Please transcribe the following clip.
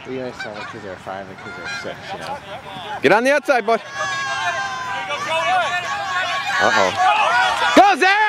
You always tell the kids are 5 and kids are 6, you know? Get on the outside, bud. Uh-oh. Go, Zach!